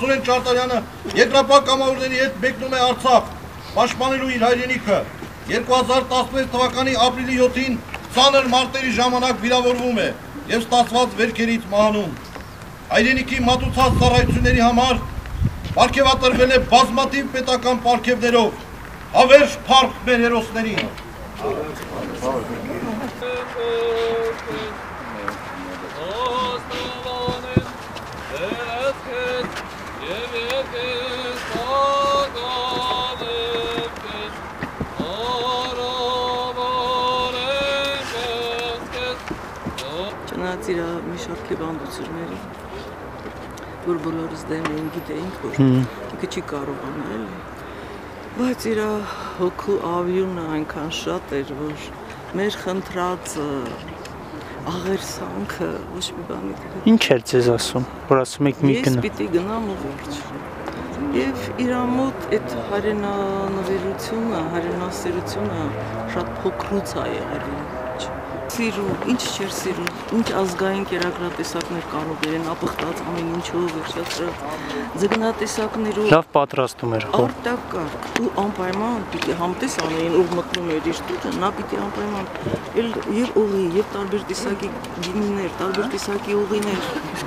Սուրեն Չարտարյանը երկրապահ կամավորների հետ մեկնում է Արցախ, պաշտպանելու իր հայրենիքը։ 2016 թվականի ապրիլի 7-ին ծանր մարտերի ժամանակ վիրավորվում է եւ ստացված վերքերից մահանում։ Հայրենիքի մատուցած ծառայությունների համար պարգևատրվել է բազմաթիվ պետական պարգևներով։ Հավերժ փառք մեր հերոսներին։ Չնայած իր մի շարքի բանդությունների, որ բոլորս դեմ էին գիտեինք, որ ինքը չի կարողանա էլի, բայց իր հոգու ավյունը այնքան շատ էր, որ մեր խնդրած աղերսանքը ոչ մի բանի դեպի։ Ինչ էր ձեզ ասում, որ ասում եք մի գնա։ Ես պիտի գնամ ու վերջ։ Եվ իր մոտ այդ հայրենանվիրությունը, հայրենասիրությունը շատ փոքրուց է եղել։ Սիրում, ինչ չէր սիրում, ինչ ազգային կերակրատեսակներ կարող են ապխտած ամեն ինչով վերջացրած ձգնատեսակներով։ Լավ պատրաստում էր խոր։ Արտակարգ ու անպայման պիտի համտես անեին, ով մտնում էր իր տունը, նա պիտի անպայման եւ ուղի, եւ տարբեր տեսակի գինիներ, տարբեր տեսակի ուղիներ։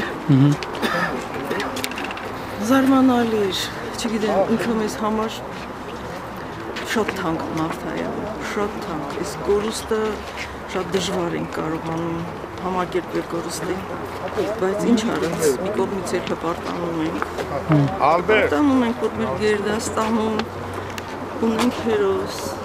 Զարմանալի էր, չգիտեմ, ինքը մեզ համար շատ թանկ մարդ է, շատ թանկ, իսկ կորուստը շատ դժվար ենք կարողանում համակերպել կորուստին, բայց ինչ արած, մի կողմից էլ հպարտանում ենք, հպարտանում ենք, որ մեր գերդաստանում ունենք հերոս,